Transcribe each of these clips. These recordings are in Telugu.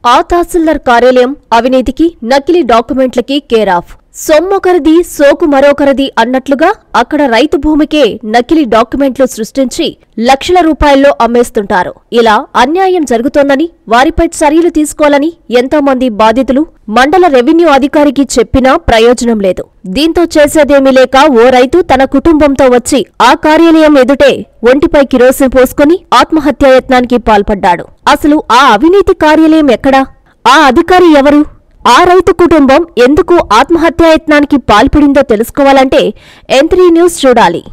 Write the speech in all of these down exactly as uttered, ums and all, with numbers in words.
ఆ తహసీల్దార్ కార్యాలయం అవినీతికి, నకిలీ డాక్యుమెంట్లకి కేర్ ఆఫ్. సొమ్మొకరిది సోకు మరొకరిది అన్నట్లుగా అక్కడ రైతు భూమికే నకిలీ డాక్యుమెంట్లు సృష్టించి లక్షల రూపాయల్లో అమ్మేస్తుంటారు. ఇలా అన్యాయం జరుగుతోందని, వారిపై చర్యలు తీసుకోవాలని ఎంతో మంది బాధితులు మండల రెవెన్యూ అధికారికి చెప్పినా ప్రయోజనం లేదు. దీంతో చేసేదేమీ లేక ఓ రైతు తన కుటుంబంతో వచ్చి ఆ కార్యాలయం ఎదుటే ఒంటిపై కిరోసిన్ పోసుకుని ఆత్మహత్యాయత్నానికి పాల్పడ్డాడు. అసలు ఆ అవినీతి కార్యాలయం ఎక్కడా? ఆ అధికారి ఎవరు? ఆ రైతు కుటుంబం ఎందుకు ఆత్మహత్యాయత్నానికి పాల్పడిందో తెలుసుకోవాలంటే ఎన్ త్రీ న్యూస్ చూడాలి.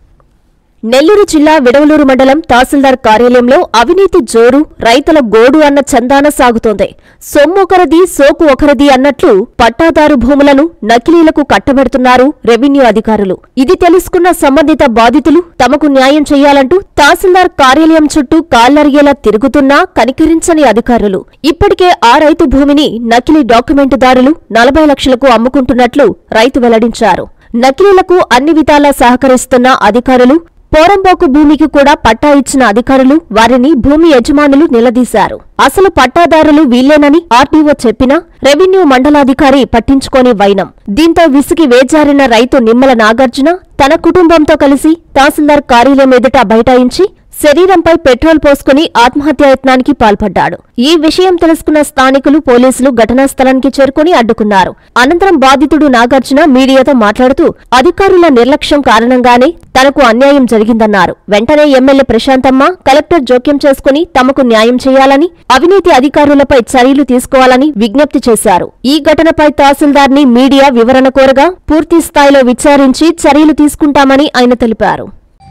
నెల్లూరు జిల్లా విడవలూరు మండలం తహసీల్దార్ కార్యాలయంలో అవినీతి జోరు, రైతుల గోడు అన్న చందాన సాగుతోంది. సొమ్మొకరిది సోకు ఒకరిది అన్నట్లు పట్టాదారు భూములను నకిలీలకు కట్టబెడుతున్నారు రెవెన్యూ అధికారులు. ఇది తెలుసుకున్న సంబంధిత బాధితులు తమకు న్యాయం చేయాలంటూ తహసీల్దార్ కార్యాలయం చుట్టూ కాళ్లరిగేలా తిరుగుతున్నా కనికరించని అధికారులు ఇప్పటికే ఆ రైతు భూమిని నకిలీ డాక్యుమెంటుదారులు నలభై లక్షలకు అమ్ముకుంటున్నట్లు రైతు వెల్లడించారు. నకిలీలకు అన్ని విధాలా సహకరిస్తున్న అధికారులు, పోరంబోకు భూమికి కూడా పట్టా ఇచ్చిన అధికారులు వారిని భూమి యజమానులు నిలదీశారు. అసలు పట్టాదారులు వీళ్లేనని ఆర్డీఓ చెప్పినా రెవెన్యూ మండలాధికారి పట్టించుకోని వైనం. దీంతో విసిగి వేజారిన రైతు నిమ్మల నాగార్జున తన కుటుంబంతో కలిసి తహసీల్దార్ కార్యాలయం ఎదుట బైఠాయించి శరీరంపై పెట్రోల్ పోసుకుని ఆత్మహత్యాయత్నానికి పాల్పడ్డాడు. ఈ విషయం తెలుసుకున్న స్థానికులు, పోలీసులు ఘటనా స్థలానికి చేరుకుని అడ్డుకున్నారు. అనంతరం బాధితుడు నాగార్జున మీడియాతో మాట్లాడుతూ అధికారుల నిర్లక్ష్యం కారణంగానే తనకు అన్యాయం జరిగిందన్నారు. వెంటనే ఎమ్మెల్యే ప్రశాంతమ్మ, కలెక్టర్ జోక్యం చేసుకుని తమకు న్యాయం చేయాలని, అవినీతి అధికారులపై చర్యలు తీసుకోవాలని విజ్ఞప్తి చేశారు. ఈ ఘటనపై తహసీల్దార్ని మీడియా వివరణ కోరగా పూర్తి స్థాయిలో విచారించి చర్యలు తీసుకుంటామని ఆయన తెలిపారు.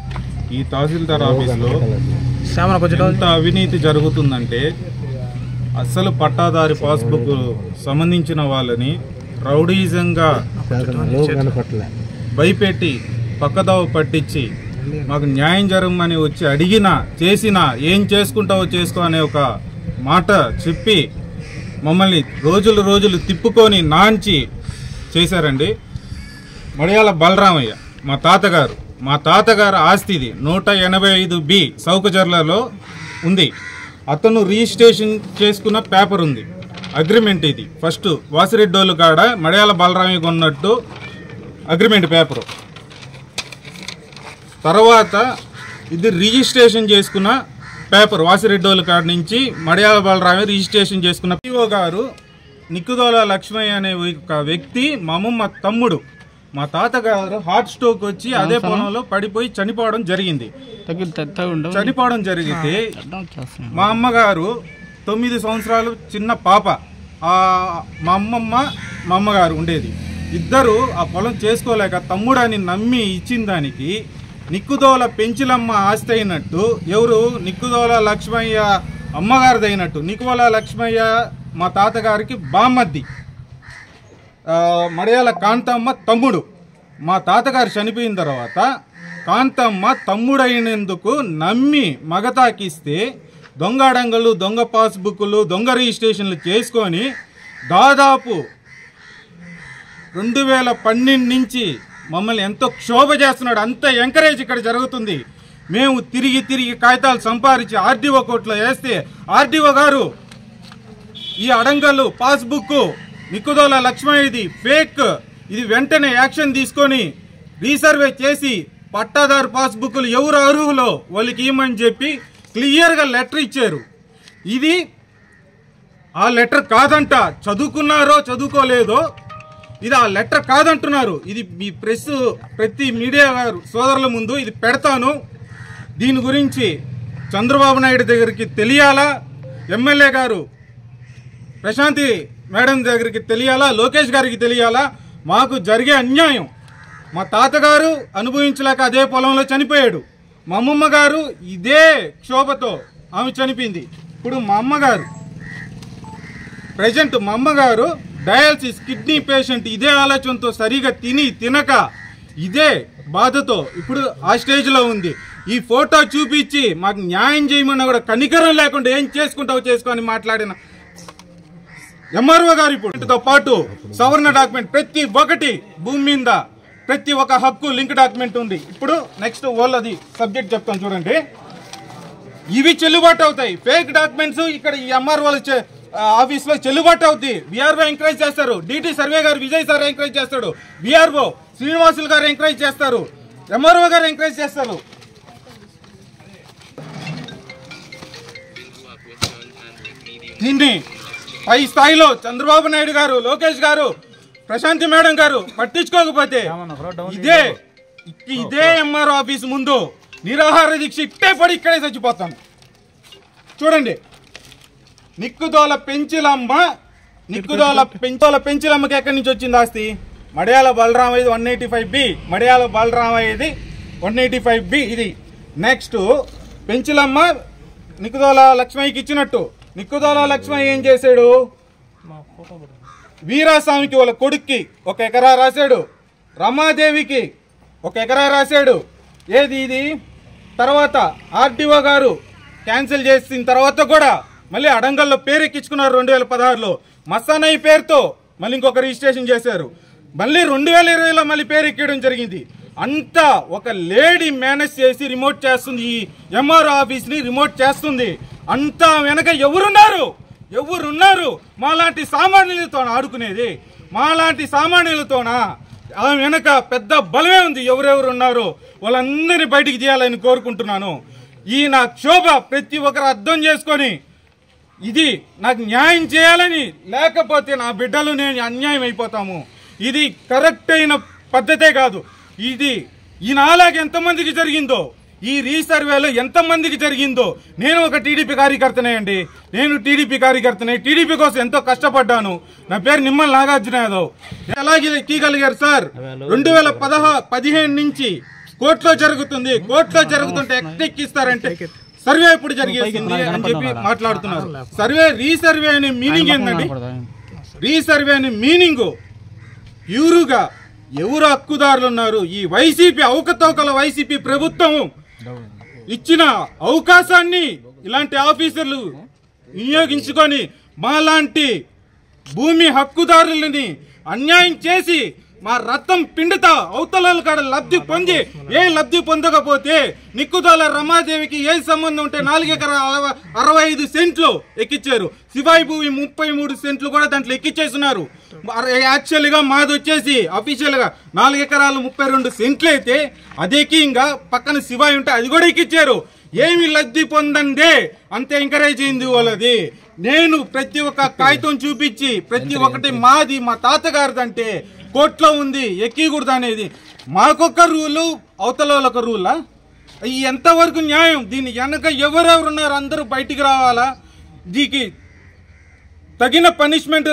ఈ తహసీల్దార్ ఆఫీసులో ఎంత అవినీతి జరుగుతుందంటే అసలు పట్టాదారి పాస్బుక్ సంబంధించిన వాళ్ళని రౌడీజంగా భయపెట్టి పక్కదావ పట్టించి మాకు న్యాయం జరగమని వచ్చి అడిగినా చేసినా ఏం చేసుకుంటావో చేసుకో అనే ఒక మాట చెప్పి మమ్మల్ని రోజులు రోజులు తిప్పుకొని నాంచి చేశారండి. మడియాల బలరామయ్య మా తాతగారు మా తాతగారు ఆస్తిది నూట ఎనభై ఐదు బి సౌకజర్లలో ఉంది. అతను రిజిస్ట్రేషన్ చేసుకున్న పేపర్ ఉంది, అగ్రిమెంట్. ఇది ఫస్ట్ వాసిరెడ్డోళ్ళు కాడ మడియాల బలరామయ్య కొన్నట్టు అగ్రిమెంట్ పేపరు. తర్వాత ఇది రిజిస్ట్రేషన్ చేసుకున్న పేపర్ వాసిరెడ్డోళ్ళ కాడ నుంచి మడియాల బలరామయ్య రిజిస్ట్రేషన్ చేసుకున్న పిఓ గారు నిక్కుదోల లక్ష్మయ్య అనే ఒక వ్యక్తి మా అమ్మమ్మ తమ్ముడు. మా తాతగారు హార్ట్ స్ట్రోక్ వచ్చి అదే పొలంలో పడిపోయి చనిపోవడం జరిగింది. చనిపోవడం జరిగితే మా అమ్మగారు తొమ్మిది సంవత్సరాలు చిన్న పాప, మా అమ్మమ్మ మా అమ్మగారు ఉండేది. ఇద్దరు ఆ పొలం చేసుకోలేక తమ్ముడని నమ్మి ఇచ్చిన దానికి నిక్కుదోల పెంచిలమ్మ ఆస్తి అయినట్టు, ఎవరు నిక్కుదోల లక్ష్మయ్య అమ్మగారిది అయినట్టు. నిక్కుదోల లక్ష్మయ్య మా తాతగారికి బామ్మద్ది, మడియాల కాంతమ్మ తమ్ముడు. మా తాతగారు చనిపోయిన తర్వాత కాంతమ్మ తమ్ముడైనందుకు నమ్మి మగతాకిస్తే దొంగ అడంగలు, దొంగ పాస్బుక్లు, దొంగ రిజిస్ట్రేషన్లు చేసుకొని దాదాపు రెండు వేల పన్నెండు నుంచి మమ్మల్ని ఎంతో క్షోభ చేస్తున్నాడు. అంత ఎంకరేజ్ ఇక్కడ జరుగుతుంది. మేము తిరిగి తిరిగి కాగితాలు సంపాదించి ఆర్డీఓ కోర్టులో వేస్తే ఆర్డీఓ గారు ఈ అడంగలు పాస్బుక్ నిక్కుదోల లక్ష్మయ్యది ఫేక్, ఇది వెంటనే యాక్షన్ తీసుకొని రీసర్వే చేసి పట్టాదారు పాస్బుక్లు ఎవరు అర్హులో వాళ్ళకి ఇవ్వమని చెప్పి క్లియర్గా లెటర్ ఇచ్చారు. ఇది ఆ లెటర్ కాదంట. చదువుకున్నారో చదువుకోలేదో ఇది ఆ లెటర్ కాదంటున్నారు. ఇది మీ ప్రెస్ ప్రతి మీడియా సోదరుల ముందు ఇది పెడతాను. దీని గురించి చంద్రబాబు నాయుడు దగ్గరికి తెలియాలా, ఎమ్మెల్యే గారు ప్రశాంతి మేడం దగ్గరికి తెలియాలా, లోకేష్ గారికి తెలియాలా. మాకు జరిగే అన్యాయం, మా తాతగారు అనుభవించలేక అదే పొలంలో చనిపోయాడు. మా అమ్మమ్మ గారు ఇదే క్షోభతో ఆమె చనిపోయింది. ఇప్పుడు మా అమ్మగారు ప్రజెంట్ మా అమ్మగారు డయాలసిస్ కిడ్నీ పేషెంట్. ఇదే ఆలోచనతో సరిగా తిని తినక ఇదే బాధతో ఇప్పుడు ఆ స్టేజ్లో ఉంది. ఈ ఫోటో చూపించి మాకు న్యాయం చేయమన్నా కూడా కనికరం లేకుండా ఏం చేసుకుంటావో చేసుకొని మాట్లాడిన ఎంఆర్ఓ గారు ఇప్పుడు పాటు సవరణ డాక్యుమెంట్ ప్రతి ఒక్కటి భూమి మీద ప్రతి ఒక్క హక్కు లింక్ డాక్యుమెంట్ ఉంది. ఇప్పుడు నెక్స్ట్ వాళ్ళది సబ్జెక్ట్ చెప్తాను చూడండి. ఇవి చెల్లుబాటు అవుతాయి. ఫేక్ డాక్యుమెంట్స్ ఇక్కడ ఈ ఎంఆర్ఓలు ఆఫీస్లో చెల్లుబాటు అవుద్ది. విఆర్ఓ ఎంకరేజ్ చేస్తారు, డిటి సర్వే గారు విజయ్ సార్ ఎంకరేజ్ చేస్తాడు, విఆర్ఓ శ్రీనివాసులు గారు ఎంకరేజ్ చేస్తారు, ఎంఆర్ఓ గారు ఎంకరేజ్ చేస్తారు. దీన్ని పై స్థాయిలో చంద్రబాబు నాయుడు గారు, లోకేష్ గారు, ప్రశాంతి మేడం గారు పట్టించుకోకపోతే ఇదే ఇదే ఎంఆర్ఓ ఆఫీస్ ముందు నిరాహార దీక్ష ఇట్టే పడి ఇక్కడే చచ్చిపోతాను. చూడండి, నిక్కుదోల పెంచిలమ్మ నిక్కుదోల పెంచోల పెంచిలమ్మకి ఎక్కడి నుంచి వచ్చింది ఆస్తి? మడియాల బలరామయ్యది one eighty five B Madiyala బలరామయ్యది వన్ ఎయిటీ ఫైవ్ బి ఇది. నెక్స్ట్ పెంచిలమ్మ నిక్కుదోల లక్ష్మయ్యకి ఇచ్చినట్టు, నిక్కుదోల లక్ష్మయ్య ఏం చేశాడు? వీరాస్వామికి వాళ్ళ కొడుక్కి ఒక ఎకరా రాశాడు, రమాదేవికి ఒక ఎకరా రాశాడు. ఏది ఇది? తర్వాత ఆర్డీఓ గారు క్యాన్సిల్ చేసిన తర్వాత కూడా మళ్ళీ అడంగల్లో పేరు ఎక్కించుకున్నారు. రెండు వేల పదహారులో మస్తానయ్య పేరుతో మళ్ళీ ఇంకొక రిజిస్ట్రేషన్ చేశారు. మళ్ళీ రెండు వేల ఇరవైలో మళ్ళీ పేరు ఎక్కడం జరిగింది. అంతా ఒక లేడీ మేనేజ్ చేసి రిమోట్ చేస్తుంది, ఈ ఎంఆర్ఓ ఆఫీస్ని రిమోట్ చేస్తుంది. అంతా వెనక ఎవరున్నారు? ఎవరున్నారు? మాలాంటి సామాన్యులతో ఆడుకునేది, మాలాంటి సామాన్యులతోనా? ఆ వెనక పెద్ద బలమే ఉంది. ఎవరెవరు ఉన్నారో వాళ్ళందరినీ బయటికి తీయాలని కోరుకుంటున్నాను. ఈ నా క్షోభ ప్రతి ఒక్కరు అర్థం చేసుకొని ఇది నాకు న్యాయం చేయాలని, లేకపోతే నా బిడ్డలు నేను అన్యాయం అయిపోతాము. ఇది కరెక్ట్ అయిన పద్ధతే కాదు. ఇది ఈ నాలాగా ఎంతమందికి జరిగిందో, ఈ రీసర్వేలో ఎంతమందికి జరిగిందో. నేను ఒక టీడీపీ కార్యకర్తనే అండి, నేను టీడీపీ కార్యకర్తనే. టీడీపీ కోసం ఎంతో కష్టపడ్డాను. నా పేరు నిమ్మల నాగార్జున యాదవ్. ఎలాగే ఎక్కగలిగారు సార్? రెండు వేల పదహా పదిహేను నుంచి కోర్టులో జరుగుతుంది. కోర్టులో జరుగుతుంటే ఎక్కిస్తారంటే సర్వే ఎప్పుడు జరిగేసింది అని చెప్పి మాట్లాడుతున్నారు. సర్వే రీసర్వే అనే మీనింగ్ ఏంటండి? రీసర్వే అనే మీనింగ్ ప్యూరుగా ఎవరు హక్కుదారులు ఉన్నారు? ఈ వైసీపీ అవకతవకల వైసీపీ ప్రభుత్వం ఇచ్చిన అవకాశాన్ని ఇలాంటి ఆఫీసర్లు వినియోగించుకొని మాలాంటి భూమి హక్కుదారులని అన్యాయం చేసి మా రక్తం పిండుతా అవతల కాడ లబ్ధి పొంది, ఏ లబ్ధి పొందకపోతే నిక్కుదోల రమాదేవికి ఏ సంబంధం ఉంటే నాలుగు ఎకరాల అరవై ఐదు సెంట్లు ఎక్కిచ్చారు. శివాయి భూమి ముప్పై మూడు సెంట్లు కూడా దాంట్లో ఎక్కిచ్చేస్తున్నారు. యాక్చువల్ గా మాది వచ్చేసి అఫీషియల్ గా నాలుగు ఎకరాలు ముప్పై రెండు సెంట్లు అయితే అదేకి ఇంకా పక్కన శివాయి ఉంటే అది కూడా ఎక్కిచ్చారు. ఏమి లబ్ధి పొందందే అంతే ఎంకరేజ్ అయింది వాళ్ళది. నేను ప్రతి ఒక్క కాగితం చూపించి ప్రతి ఒక్కటి మాది మా తాతగారిదంటే కోర్టులో ఉంది ఎక్కకూడదు అనేది మాకొక్క రూలు, అవతల వాళ్ళొక రూలా? ఎంతవరకు న్యాయం? దీని వెనక ఎవరెవరున్నారు అందరూ బయటికి రావాలా? దీనికి తగిన పనిష్మెంట్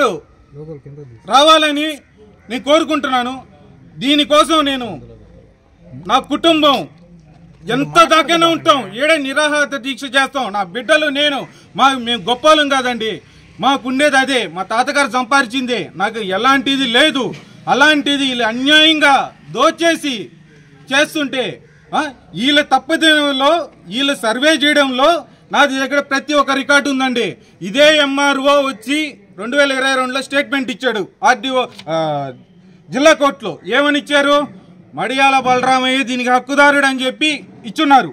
రావాలని నేను కోరుకుంటున్నాను. దీనికోసం నేను నా కుటుంబం ఎంత దాకానే ఉంటాం, ఏడే నిరాహార దీక్ష చేస్తాం. నా బిడ్డలు నేను మా మేము గొప్పలం కాదండి, మాకుండేది అదే, మా తాతగారు సంపాదించిందే. నాకు ఎలాంటిది లేదు. అలాంటిది వీళ్ళు అన్యాయంగా దోచేసి చేస్తుంటే వీళ్ళ తప్పదేలో వీళ్ళ సర్వే చేయడంలో నాది దగ్గర ప్రతి ఒక్క రికార్డు ఉందండి. ఇదే ఎంఆర్ఓ వచ్చి రెండు వేల ఇరవై రెండులో స్టేట్మెంట్ ఇచ్చాడు ఆర్డీఓ జిల్లా కోర్టులో. ఏమని ఇచ్చారు? మడియాల బలరామయ్య దీనికి హక్కుదారుడు అని చెప్పి ఇచ్చున్నారు.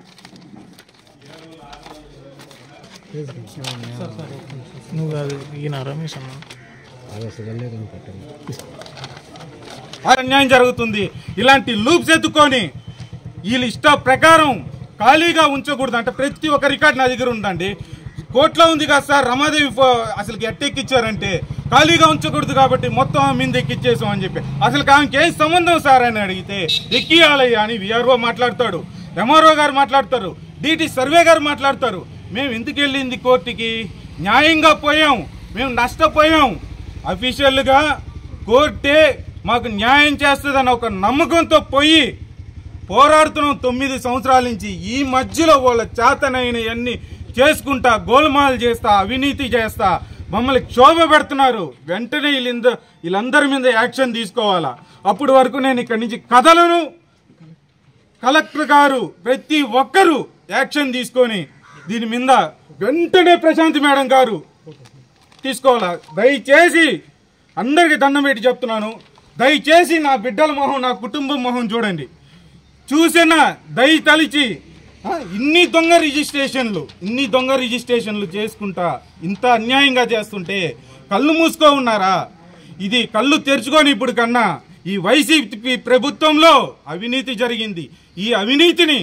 అన్యాయం జరుగుతుంది. ఇలాంటి లూప్స్ ఎత్తుకొని వీళ్ళ ఇష్ట ప్రకారం ఖాళీగా ఉంచకూడదు. అంటే ప్రతి ఒక్క రికార్డు నా దగ్గర ఉందండి. కోర్టులో ఉంది కదా సార్, రమాదేవి అసలు ఎట్టెక్కిచ్చారంటే ఖాళీగా ఉంచకూడదు కాబట్టి మొత్తం మీద ఎక్కిచ్చేసాం అని చెప్పి. అసలు ఆమెకి ఏం సంబంధం సార్ అని అడిగితే ఎక్కియాలయ్యా అని విఆర్ఓ మాట్లాడతాడు, ఎంఆర్ఓ గారు మాట్లాడతారు, డిటి సర్వే గారు మాట్లాడతారు. మేము ఎందుకు వెళ్ళింది కోర్టుకి? న్యాయంగా పోయాం, మేము నష్టపోయాం. అఫీషియల్గా కోర్టే మాకు న్యాయం చేస్తుందని ఒక నమ్మకంతో పోయి పోరాడుతున్నాం తొమ్మిది సంవత్సరాల నుంచి. ఈ మధ్యలో వాళ్ళ చేతనైనవన్నీ చేసుకుంటా, గోల్మాల్ చేస్తా, అవినీతి చేస్తా మమ్మల్ని క్షోభ పెడుతున్నారు. వెంటనే వీళ్ళంద వీళ్ళందరి మీద యాక్షన్ తీసుకోవాలా. అప్పటి వరకు నేను ఇక్కడి నుంచి కథలను కలెక్టర్ గారు ప్రతి ఒక్కరూ యాక్షన్ తీసుకొని దీని మీద వెంటనే ప్రశాంతి మేడం గారు తీసుకోవాలా. దయచేసి అందరికి దండం పెట్టి చెప్తున్నాను, దయచేసి నా బిడ్డల మొహం, నా కుటుంబం మొహం చూడండి. చూసిన దయ తలిచి ఇన్ని దొంగ రిజిస్ట్రేషన్లు ఇన్ని దొంగ రిజిస్ట్రేషన్లు చేసుకుంటా ఇంత అన్యాయంగా చేస్తుంటే కళ్ళు మూసుకో ఉన్నారా? ఇది కళ్ళు తెరుచుకొని ఇప్పుడు కన్నా ఈ వైసీపీ ప్రభుత్వంలో అవినీతి జరిగింది. ఈ అవినీతిని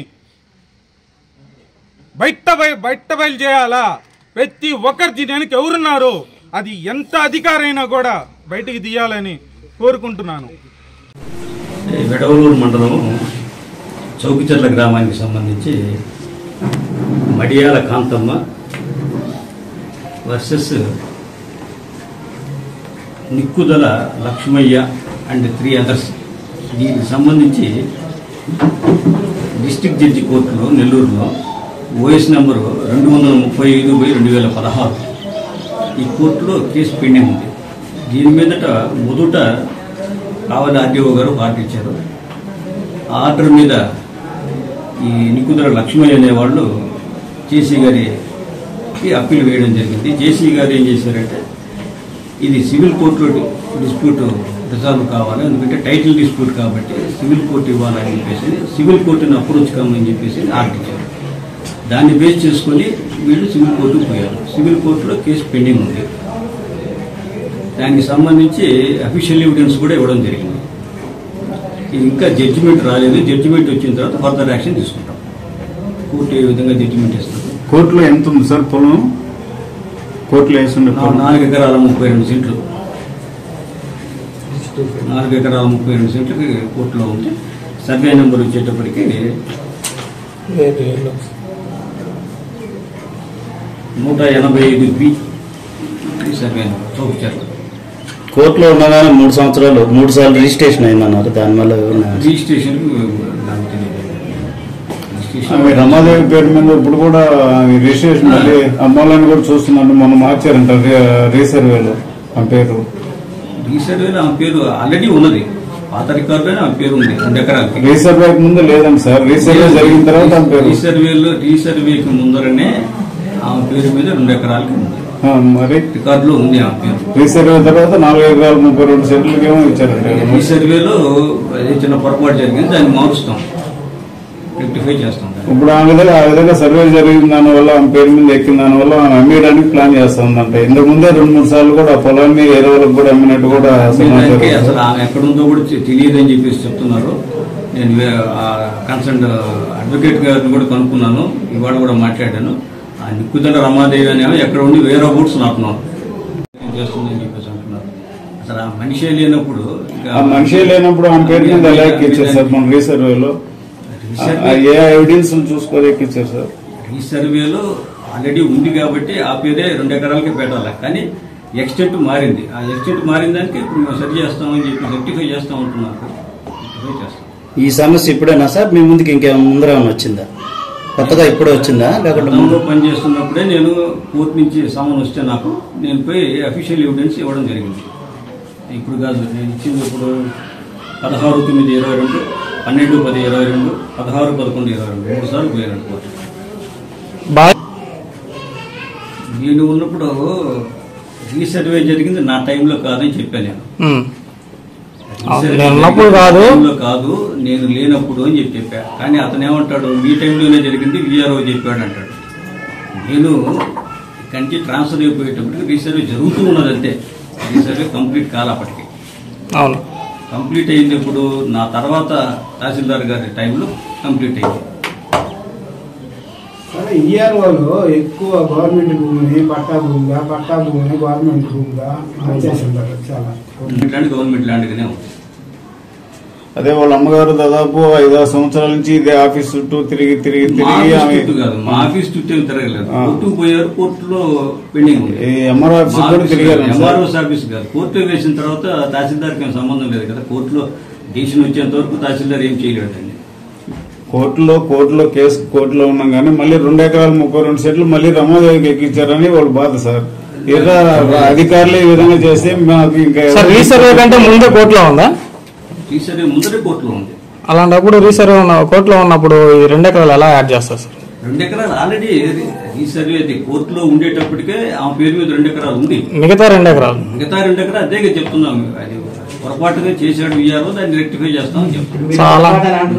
బయట బయట బయలు చేయాలా? ప్రతి ఒక్కరు దీనికి ఎవరున్నారు, అది ఎంత అధికారైనా కూడా బయటికి తీయాలని కోరుకుంటున్నాను. వెడవలూరు మండలం చౌకిచెర్ల గ్రామానికి సంబంధించి Madiyala Kanthamma versus Nikkudala Lakshmaiah and three others. దీనికి సంబంధించి డిస్ట్రిక్ట్ జడ్జి కోర్టులో నెల్లూరులో ఓఎస్ నెంబరు రెండు వందల ముప్పై ఐదు బై రెండు వేల పదహారు ఈ కోర్టులో కేసు పెండింగ్ ఉంది. దీని మీదట మొదట కావాలి ఆర్డీఓ గారు ఆర్డర్ ఇచ్చారు. ఆ ఆర్డర్ మీద ఈ నిక్కుదల లక్ష్మయ్య అనేవాళ్ళు జేసీ గారికి అప్పీల్ వేయడం జరిగింది. జేసీ గారు ఏం చేశారంటే ఇది సివిల్ కోర్టులో డిస్ప్యూట్ రిజాల్వ్ కావాలి, ఎందుకంటే టైటిల్ డిస్ప్యూట్ కాబట్టి సివిల్ కోర్టు ఇవ్వాలని చెప్పేసి సివిల్ కోర్టుని అప్రోచ్ కామని చెప్పేసి ఆర్డర్ ఇచ్చారు. దాన్ని బేస్ చేసుకొని వీళ్ళు సివిల్ కోర్టుకు పోయారు. సివిల్ కోర్టులో కేసు పెండింగ్ ఉంది. దానికి సంబంధించి అఫీషియల్ ఎవిడెన్స్ కూడా ఇవ్వడం జరిగింది. ఇది ఇంకా జడ్జిమెంట్ రాలేదు. జడ్జిమెంట్ వచ్చిన తర్వాత ఫర్దర్ యాక్షన్ తీసుకుంటాం. కోర్టు ఏ విధంగా జడ్జిమెంట్ ఇస్తుంది. కోర్టులో ఎంత ఉంది సార్ పొలం? కోర్టులో వేస్తుండే నాలుగు ఎకరాల ముప్పై రెండు సెంట్లు నాలుగు ఎకరాల ముప్పై రెండు సెంట్లకి కోర్టులో ఉంది. సర్వే నెంబర్ వచ్చేటప్పటికి నూట ఎనభై ఐదు బి సర్వే నెంబర్ చౌకిచెర్ల. కోర్టులో ఉండగానే మూడు సంవత్సరాలు మూడు సార్లు రిజిస్ట్రేషన్ అయిందన్నారు. దానివల్ల రిజిస్ట్రేషన్ రమాదేవి పేరు మీద ఇప్పుడు కూడా రిజిస్ట్రేషన్ మళ్ళీ అమ్మాలని కూడా చూస్తున్నాను. మనం మార్చారంట రీసర్వేలో ఆ పేరు. రీసర్వేలో ఆ పేరు ఆల్రెడీ ఉన్నది. పాత రికార్డులోనే ఆ పేరు ఉంది. రెండు ఎకరాలకి రీసర్వే ముందు లేదండి సార్. రీసర్వే జరిగిన తర్వాత ఆ పేరు రీసర్వేలో రీసర్వేకి ముందరనే ఆమె పేరు మీద రెండు ఎకరాలకి ఉంది. మరి రికార్డులో ఉంది ఆ పేరు. రీసర్వే తర్వాత నాలుగు ఎకరాలు ముప్పై రెండు సెంట్లకి ఏమో ఇచ్చారండి. రీసర్వేలో చిన్న పొరపాటు జరిగింది. దాన్ని మారుస్తాం, రెక్టిఫై చేస్తాం. ఇప్పుడు ఆ విధంగా ఆ విధంగా సర్వే జరిగిన దానివల్ల ఆమె పేరు మీద ఎక్కిన దానివల్ల ఆమె అమ్మేయడానికి ప్లాన్ చేస్తుందంట. ఇంతకు ముందే రెండు మూడు సార్లు కూడా ఆ పొలాన్ని ఏరే వాళ్ళకి కూడా అమ్మినట్టు కూడా అసలు ఆమె ఎక్కడుందో కూడా తెలియదు అని చెప్పేసి చెప్తున్నారు. నేను కన్సర్న్ అడ్వకేట్ గారిని కూడా కనుక్కున్నాను. ఇవాళ కూడా మాట్లాడాను. ఆ నిక్కుదల రమాదేవి అనేవి ఎక్కడ ఉండి వేరే బోట్స్ నాకున్నాను చేస్తుందని చెప్పేసి అంటున్నారు. అసలు ఆ మనిషి లేనప్పుడు ఆ మనిషి లేనప్పుడు ఆమె పేరు మీద ఎలా ఎక్కించారు సార్? మన రీసర్వేలో ఏ ఎవిడెన్స్ చూసుకోవాలి ఎక్కించారు సార్? రీసర్వేలో ఆల్రెడీ ఉంది కాబట్టి ఆ పేరే రెండు ఎకరాలకి పెట్టాలి. కానీ ఎక్స్టెంట్ మారింది. ఆ ఎక్స్టెంట్ మారిన దానికి ఇప్పుడు మేము సరి చేస్తామని చెప్పి రెక్టిఫై చేస్తాం అంటున్నారు. చేస్తాం. ఈ సమస్య ఇప్పుడేనా సార్? మీ ముందుకి ఇంకేమైనా ముందర వచ్చిందా? కొత్తగా ఇప్పుడే వచ్చిందా? లేకపోతే ముందు పనిచేస్తున్నప్పుడే నేను కోర్టు నుంచి సమన్ వస్తే నాకు నేను పోయి అఫీషియల్ ఎవిడెన్స్ ఇవ్వడం జరిగింది. ఇప్పుడు కాదు, నేను ఇచ్చింది ఇప్పుడు పదహారు తొమ్మిది ఇరవై రెండు పన్నెండు పది ఇరవై రెండు పదహారు పదకొండు ఇరవై రెండు మూడు సార్లు పోయాను కోర్టు. నేను ఉన్నప్పుడు రీసర్వే జరిగింది నా టైంలో కాదని చెప్పాను. నేను కాదు కాదు నేను లేనప్పుడు అని చెప్పి చెప్పా. కానీ అతను ఏమంటాడు, మీ టైంలోనే జరిగింది విఆర్ఓ చెప్పాడు అంటాడు. నేను ఇక్కడి నుంచి ట్రాన్స్ఫర్ అయిపోయేటప్పటికి రీసర్వే జరుగుతూ ఉన్నది అంతే. రీసర్వే కంప్లీట్ కాలప్పటికి. అవును, కంప్లీట్ అయింది ఇప్పుడు నా తర్వాత తహసీల్దార్ గారి టైంలో కంప్లీట్ అయింది. ఈఆర్ఓలో ఎక్కువ గవర్నమెంట్ భూమిని పట్టా భూమిగా పట్టా భూమిని గవర్నమెంట్ భూమిగా మార్చేస్తుంటారు. చాలా ల్యాండ్ గవర్నమెంట్ ల్యాండ్గానే ఉంది. అదే వాళ్ళ అమ్మగారు దాదాపు ఐదారు సంవత్సరాల నుంచి ఇదే ఆఫీస్ చుట్టూ తిరిగి తిరిగి తిరిగి కాదు, మా ఆఫీస్ చుట్టూ తిరగలేదు. కోర్టుకు పోయారు, కోర్టులో పెండింగ్ ఉంది. ఎంఆర్ఓ ఆఫీస్ కూడా తిరిగారు. ఎంఆర్ఓ ఆఫీస్ కాదు, కోర్టు వేసిన తర్వాత తహసీల్దార్కి ఏం సంబంధం లేదు కదా. కోర్టులో డిసిషన్ వచ్చేంత వరకు తహసీల్దార్ ఏం చేయలేదండి. కోర్టులో కోర్టులో కేసు కోర్టులో ఉన్నాం కానీ మళ్ళీ రెండు ఎకరాలు ముప్పై రెండు సెంట్లు మళ్ళీ రమాదేవికి ఎక్కించారని వాళ్ళు బాధ సార్. ఇలా అధికారులు ఈ విధంగా చేస్తే మాకు ఇంకా రీసర్వే కంటే ముందే కోర్టులో ఉందా? రీసర్వే ముందరే కోర్టులో ఉంది. అలాంటప్పుడు రీసర్వే కోర్టులో ఉన్నప్పుడు ఈ రెండు ఎకరాలు ఎలా యాడ్ చేస్తారు సార్? రెండు ఎకరాలు ఆల్రెడీ రీసర్వే అది కోర్టులో ఉండేటప్పటికే ఆ పేరు మీద రెండు ఎకరాలు ఉంది. మిగతా రెండు ఎకరాలు మిగతా రెండు ఎకరాలు అదేగా చెప్తున్నాం. అది పొరపాటుగా చేశాడు విఆర్ఓ, దాన్ని రెక్టిఫై చేస్తామని చెప్తాను. చాలా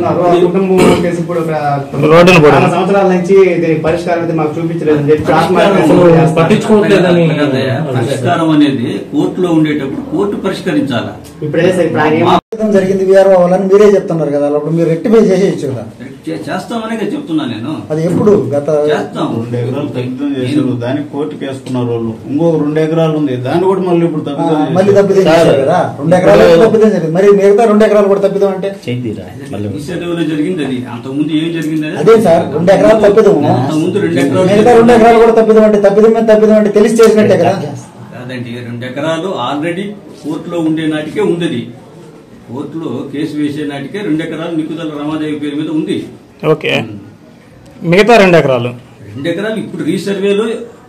సంవత్సరాల నుంచి పరిష్కారం మాకు చూపించలేదని చెప్పి పట్టించుకోవట్లేదని. పరిష్కారం అనేది కోర్టులో ఉండేటప్పుడు కోర్టు పరిష్కరించాలా. ఇప్పుడు జరిగింది విఆర్ఓ వాళ్ళని మీరే చెప్తున్నారు కదా, అప్పుడు మీరు రెక్టిఫై చేసేయచ్చు కదా. చేస్తామనే చెప్తున్నా నేను. అది ఎప్పుడు గత చేస్తాం. రెండు ఎకరాలు తగ్గితం చేశారు, దానికి కోర్టుకి వేసుకున్నారు వాళ్ళు. ఇంకొక రెండు ఎకరాలు ఉంది, దాన్ని కూడా మళ్ళీ ఇప్పుడు మళ్ళీ తప్పిదం చేశారు కదా. రెండు ఎకరాలు తప్పిదం జరిగింది, మరి మిగతా రెండు ఎకరాలు కూడా తప్పిదం అంటే జరిగింది. అది అంతకుముందు ఏం జరిగింది అదే సార్, రెండు ఎకరాలు తప్పిదం, మిగతా రెండు ఎకరాలు కూడా తప్పిదం అంటే తప్పిదం మీద తప్పిదం అంటే తెలిసి చేసినట్టే కదా. కాదండి, రెండు ఎకరాలు ఆల్రెడీ కోర్టులో ఉండే నాటికే ఉంది. కోర్టులో కేసు వేసే నాటికే రెండు ఎకరాలు నిక్కుదల రమాదేవి పేరు మీద ఉంది. ఓకే, మిగతా రెండు ఎకరాలు రెండు ఎకరాలు ఇప్పుడు రీసర్వేలో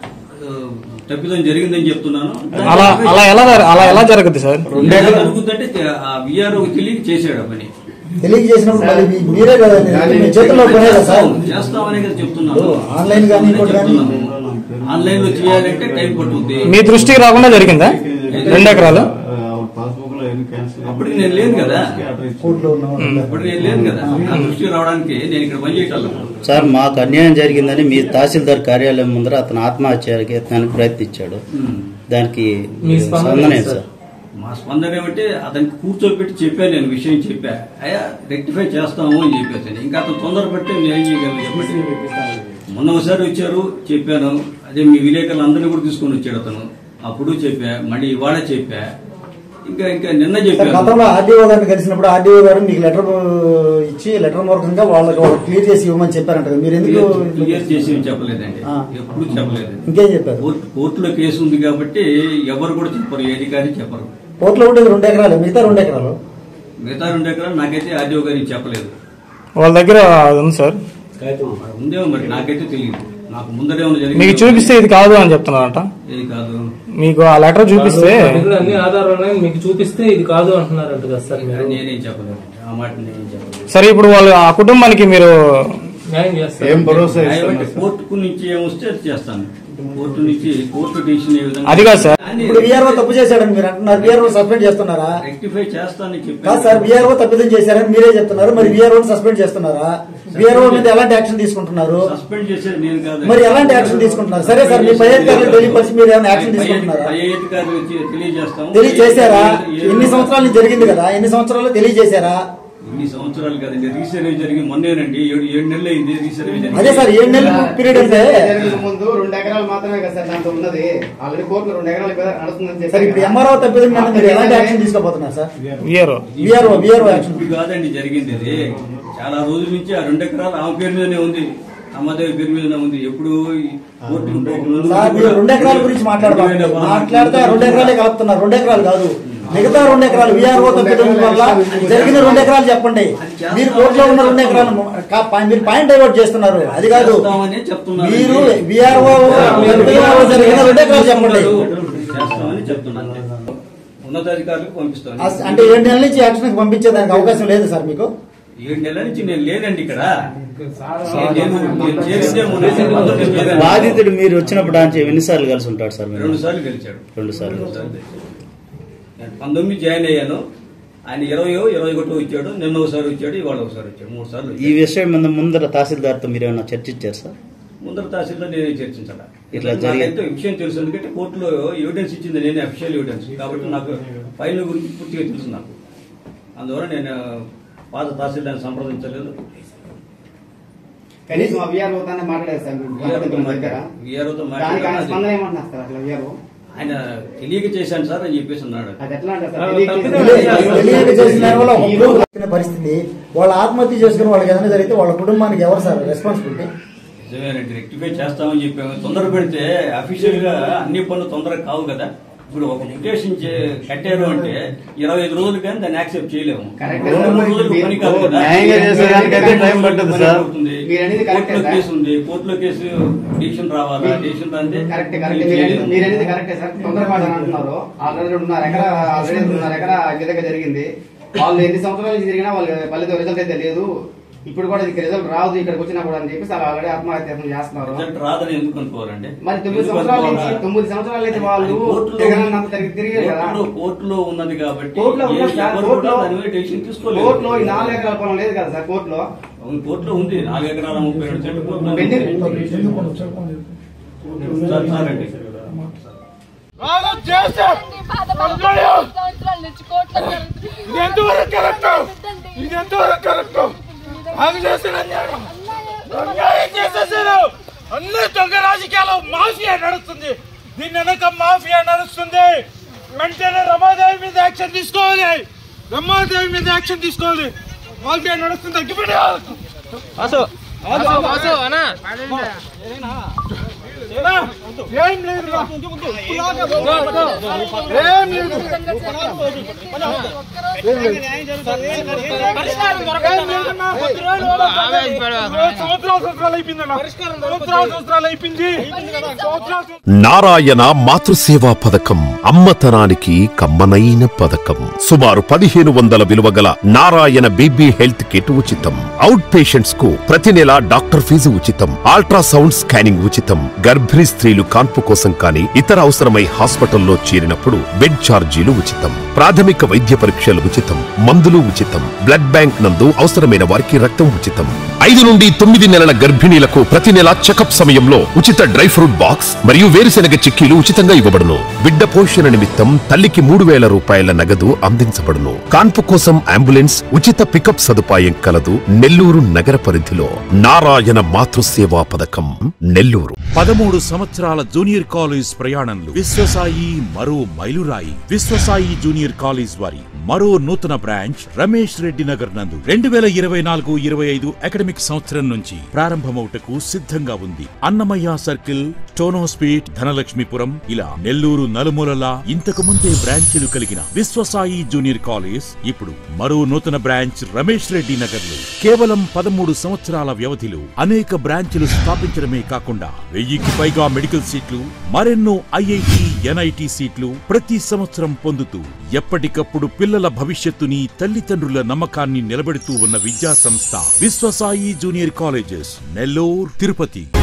తప్పిదం జరిగిందని చెప్తున్నాను. అలా అలా ఎలా అలా ఎలా జరుగుతుంది సార్? జరుగుతుందంటే ఆ విఆర్ఓ తెలియక చేసాడు పని. తెలియక చేసినప్పుడు మీరే కదా చేతుల్లో చేస్తామనే కదా చెప్తున్నాను. ఆన్లైన్ కానీ ఆన్లైన్ లో చేయాలంటే టైం పట్టుద్ది. మీ దృష్టికి రాకుండా జరిగిందా రెండు ఎకరాలు? అప్పుడు నేను లేను కదా, అప్పుడు నేను లేను కదా, నా దృష్టికి రావడానికి నేను ఇక్కడ పని చేయగలను. సార్, మాకు అన్యాయం జరిగిందని మీ తహసీల్దార్ కార్యాలయం ముందర అతను ఆత్మహత్యకి యత్నానికి ప్రయత్నించాడు. దానికి స్పందన సార్? మా స్పందన ఏమంటే అతనికి కూర్చోబెట్టి చెప్పాను, నేను విషయం చెప్పా, అయ్యా రెక్టిఫై చేస్తాము అని చెప్పేసి. ఇంకా అతను తొందరపట్టి నేను ఏం చేయగలను చెప్పండి. మొన్న ఒకసారి వచ్చారు, చెప్పాను. అదే మీ విలేకరులు అందరినీ కూడా తీసుకొని వచ్చాడు అతను, అప్పుడు చెప్పా, మళ్ళీ ఇవాళ చెప్పా, ఇంకా ఇంకా నిన్న చెప్పాను. గతంలో ఆర్డీఓ గారిని కలిసినప్పుడు ఆర్డీఓ గారు మీకు లెటర్ ఇచ్చి లెటర్ మూలకంగా వాళ్ళకి క్లియర్ చేసి ఇవ్వమని చెప్పారంట, మీరు ఎందుకు క్లియర్ చేసి చెప్పలేదండి? ఎప్పుడు చెప్పలేదు. ఇంకేం చెప్పారు? కోర్టులో కేసు ఉంది కాబట్టి ఎవరు కూడా చెప్పరు, ఏ అధికారి చెప్పరు. కోర్టులో ఉండేది రెండు ఎకరాలు, మిగతా రెండు ఎకరాలు మిగతా రెండు ఎకరాలు నాకైతే ఆర్డీఓ గారికి చెప్పలేదు. వాళ్ళ దగ్గర ఉంది సార్, ఉందేమో మరి, నాకైతే తెలియదు. నాకు ముందరే మీకు చూపిస్తే ఇది కాదు అని చెప్తున్నారంట. ఇది కాదు, మీకు ఆ లెటర్ చూపిస్తే అన్ని ఆధారాలు మీకు చూపిస్తే ఇది కాదు అంటున్నారంట కదా సార్. నేనేం చెప్పలేదు, ఆ మాట నేనేం చెప్పలేదు. సరే, ఇప్పుడు వాళ్ళు ఆ కుటుంబానికి మీరు న్యాయం చేస్తారు, ఏం భరోసా? కోర్టుకు నుంచి ఏమొస్తే అది చేస్తాను. కోర్టు నుంచి కోర్టు డిసిషన్ ఏ విధంగా అది కాదు సార్. ఇప్పుడు విఆర్ఓ తప్పు చేశాడని మీరు అంటున్నారు, విఆర్ఓ సస్పెండ్ చేస్తున్నారా? రెక్టిఫై చేస్తానని చెప్పి కాదు సార్, విఆర్ఓ తప్పిదం చేశారని మీరే చెప్తున్నారు, మరి విఆర్ఓ సస్పెండ్ చేస్తున్నారా? విఆర్ఓ మీద ఎలాంటి యాక్షన్ తీసుకుంటున్నారు? సస్పెండ్ చేసేది నేను కాదు. మరి ఎలాంటి యాక్షన్ తీసుకుంటున్నారు? సరే సార్, మీ పై అధికారులు తెలియపరిచి మీరు ఏమైనా యాక్షన్ తీసుకుంటున్నారా? పై అధికారులు తెలియజేస్తాం. తెలియజేశారా? ఎన్ని సంవత్సరాలు జరిగింది కదా, ఎన్ని సంవత్సరాలు తెలియజేశారా? ఇన్ని సంవత్సరాలు కదండి, రీసర్వే జరిగి మొన్నేనండి, ఏడు ఏడు నెలలు అయింది రీసర్వే జరిగింది. అదే సార్, ఏడు నెలల పీరియడ్ అంటే ముందు రెండు ఎకరాలు మాత్రమే కదా సార్ దాంట్లో ఉన్నది. ఆల్రెడీ కోర్టులో రెండు ఎకరాలు నడుస్తుందని సార్, ఇప్పుడు ఎంఆర్ఓ తప్పిదం మీద మీరు ఎలాంటి యాక్షన్ తీసుకోబోతున్నారు sir? VRO VRO VRO action కాదండి జరిగింది. ఇది చాలా రోజుల నుంచి ఆ రెండు ఎకరాలు ఆమె పేరు మీదనే ఉంది, అమ్మదేవి పేరు మీదనే ఉంది. ఎప్పుడు రెండు ఎకరాల గురించి మాట్లాడతారు, మాట్లాడితే రెండు ఎకరాలే కలుపుతున్నారు. రెండు ఎకరాలు కాదు, మిగతా రెండు ఎకరాలు విఆర్ఓ తప్పిదం వల్ల జరిగిన రెండు ఎకరాలు చెప్పండి. మీరు కోర్టులో ఉన్న రెండు ఎకరాలు మీరు పాయింట్ డైవర్ట్ చేస్తున్నారు. అది కాదు, మీరు విఆర్ఓ జరిగిన రెండు ఎకరాలు చెప్పండి. ఉన్నతాధికారులకు పంపిస్తాను. అంటే ఏడు నెలల నుంచి యాక్షన్ పంపించేదానికి అవకాశం లేదు సార్ మీకు? ఏడు నెలల నుంచి నేను లేనండి ఇక్కడ. బాధితుడు మీరు వచ్చినప్పుడు ఆయన ఎన్నిసార్లు కలిసి ఉంటాడు సార్? రెండు సార్లు గెలిచాడు. రెండు సార్లు పంతొమ్మిది జాయిన్ అయ్యాను, ఆయన ఇరవయో ఇరవై ఒకటో వచ్చాడు, నిన్న ఒకసారి వచ్చాడు, ఇవాళ ఒకసారి వచ్చాడు, మూడు సార్లు. ఈ విషయం మీద ముందర తహసీల్దార్తో మీరు ఏమైనా చర్చించారు సార్? ముందర తహసీల్దార్ నేనే చర్చించాలా. ఇట్లా నాకైతే విషయం తెలుసు, ఎందుకంటే కోర్టులో ఎవిడెన్స్ ఇచ్చింది నేనే, అఫిషియల్ ఎవిడెన్స్ కాబట్టి నాకు ఫైల్ గురించి పూర్తిగా తెలుసు నాకు. అందువల్ల నేను పాత తహసీల్దార్ని సంప్రదించలేదు. కనీసం విఆర్ఓతోనే మాట్లాడారు సార్. విఆర్ఓతో మాట్లాడారు, ఆయన తెలియక చేశాను సార్ అని చెప్పేసి అన్నాడు. తెలియక చేసిన పరిస్థితి, వాళ్ళు ఆత్మహత్య చేసుకుని వాళ్ళకి ఏదైనా జరిగితే వాళ్ళ కుటుంబానికి ఎవరు సార్ రెస్పాన్సిబిలిటీ? నిజమేనండి, రెక్టిఫై చేస్తామని చెప్పాము. తొందర పెడితే అఫీషియల్ గా అన్ని పనులు తొందరగా కావు కదా. ఇప్పుడు ఒక మ్యూటేషన్ కట్టారు అంటే ఇరవై ఐదు రోజులు కానీ దాన్ని యాక్సెప్ట్ చేయలేము. రెండు మూడు రోజులు పని కాదు కదా. కోర్టులో కేసు ఉంది, కోర్టులో కేసు డిసిషన్ రావాలా, డిసిషన్ రాంటే కరెక్ట్ కరెక్ట్ మీరనేది కరెక్టే సార్. తొందరపాటు అంటున్నారు. ఆల్రెడీ రెండున్నర ఎకరా ఆల్రెడీ రెండున్నర ఎకరా విధంగా జరిగింది. వాళ్ళు ఎన్ని సంవత్సరాల నుంచి జరిగినా వాళ్ళ ఫలితం రిజల్ట్ అయితే లేదు. ఇప్పుడు కూడా ఇది రిజల్ట్ రాదు ఇక్కడికి వచ్చినా కూడా అని చెప్పేసి ఆల్రెడీ ఆత్మహత్య చేస్తున్నారు. రాదని ఎందుకు అనుకోవాలండి? మరి తొమ్మిది సంవత్సరాల నుంచి తొమ్మిది సంవత్సరాలు అయితే వాళ్ళు తిరిగారు కదా, కోర్టులో ఉన్నది కాబట్టి కోర్టులో తీసుకోలేదు. కోర్టులో ఈ నాలుగు ఎకరాల పొలం లేదు కదా సార్, కోర్టులో కోర్టులో ఉంది నాలుగు ఎకరాల ముప్పై రెండు సెంట్లు అన్ని దొంగ రాజకీయాలు మాఫియా నడుస్తుంది, దీని వెనక మాఫియా నడుస్తుంది. వెంటనే రమాదేవి మీద యాక్షన్ తీసుకోవాలి, రమాదేవి మీద యాక్షన్ తీసుకోవాలి. మాఫియా నడుస్తుంది, తగ్గిపోయి ఏం లేదు ఏం లేదు నారాయణ మాతృసేవా పథకం అమ్మతనానికి కమ్మనైన పథకం. సుమారు పదిహేను వందల విలువ గల నారాయణ బీబీ హెల్త్ కిట్ ఉచితం. అవుట్ పేషెంట్స్ కు ప్రతి నెల డాక్టర్ ఫీజు ఉచితం. అల్ట్రాసౌండ్ స్కానింగ్ ఉచితం. గర్భిణీ స్త్రీలు కాన్పు కోసం కానీ ఇతర అవసరమై హాస్పిటల్లో చేరినప్పుడు బెడ్ ఛార్జీలు ఉచితం. ప్రాథమిక వైద్య పరీక్షలు ఉచితం. మందులు ఉచితం. బ్లడ్ బ్యాంక్ నందు అవసరమైన వారికి రక్తం ఉచితం. ఐదు నుండి తొమ్మిది నెలల గర్భిణీలకు ప్రతి నెల చెకప్ సమయంలో ఉచిత డ్రై ఫ్రూట్ బాక్స్ మరియు వేరుశెనగ చిక్కీలు ఉచితంగా ఇవ్వబడును. బిడ్డ పోషణ నిమిత్తం తల్లికి మూడు వేల రూపాయల నగదు అందించబడును. కాన్పు కోసం అంబులెన్స్ ఉచిత పికప్ సదుపాయం కలదు. నెల్లూరు నగర పరిధిలో నారాయణ మాతృసేవా పథకం నెల్లూరు. పదమూడు సంవత్సరాల జూనియర్ కాలేజ్ ప్రయాణంలో విశ్వసాయి మరో మైలురాయి. విశ్వసాయి జూనియర్ కాలేజ్ వారి మరో నూతన బ్రాంచ్ రమేష్ రెడ్డి నగర్ నందు రెండు వేల ఇరవై నాలుగు ఇరవై ఐదు అకాడమిక్ సంవత్సరం నుంచి ప్రారంభమవుటకు సిద్ధంగా ఉంది. అన్నమయ్య సర్కిల్, టోనోస్పీట్, ధనలక్ష్మీపురం ఇలా నెల్లూరు నలుమూలలా ఇంతకు ముందే బ్రాంచీలు కలిగిన విశ్వసాయి జూనియర్ కాలేజ్ ఇప్పుడు మరో నూతన బ్రాంచ్ రమేష్ రెడ్డి నగర్ లో కేవలం పదమూడు సంవత్సరాల వ్యవధిలో అనేక బ్రాంచీలు స్థాపించడమే కాకుండా వెయ్యికి పైగా మెడికల్ సీట్లు, మరెన్నో ఐఐటి, ఎన్ఐటి సీట్లు ప్రతి సంవత్సరం పొందుతూ ఎప్పటికప్పుడు పిల్లల భవిష్యత్తుని, తల్లిదండ్రుల నమ్మకాన్ని నిలబెడుతూ ఉన్న విద్యా సంస్థ విశ్వసాయి జూనియర్ కాలేజెస్ నెల్లూరు, తిరుపతి.